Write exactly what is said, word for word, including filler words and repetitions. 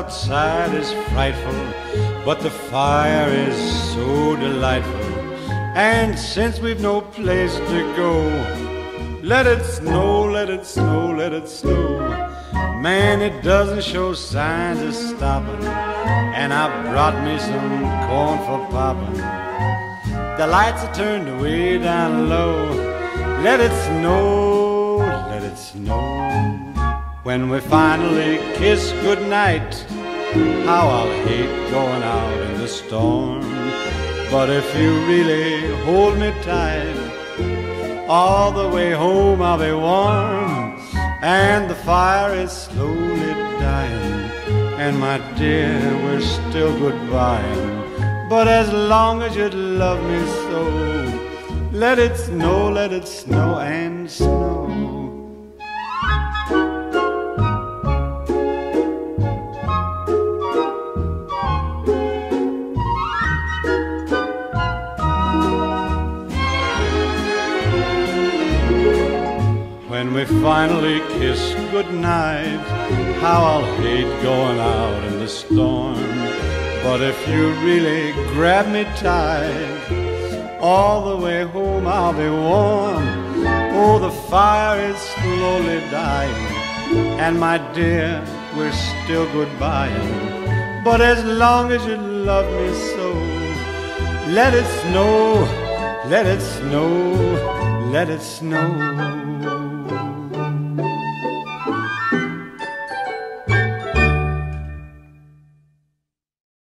outside is frightful, but the fire is so delightful. And since we've no place to go, let it snow, let it snow, let it snow. Man, it doesn't show signs of stopping, and I brought me some corn for popping. The lights are turned way down low. Let it snow, let it snow. When we finally kiss goodnight, how I'll hate going out in the storm. But if you really hold me tight, all the way home I'll be warm. And the fire is slowly dying, and my dear, we're still goodbying. But as long as you love me so, let it snow, let it snow and snow. When we finally kiss goodnight, how I'll hate going out in the storm. But if you really grab me tight, all the way home I'll be warm. Oh, the fire is slowly dying, and my dear, we're still goodbying. But as long as you love me so, let it snow, let it snow, let it snow.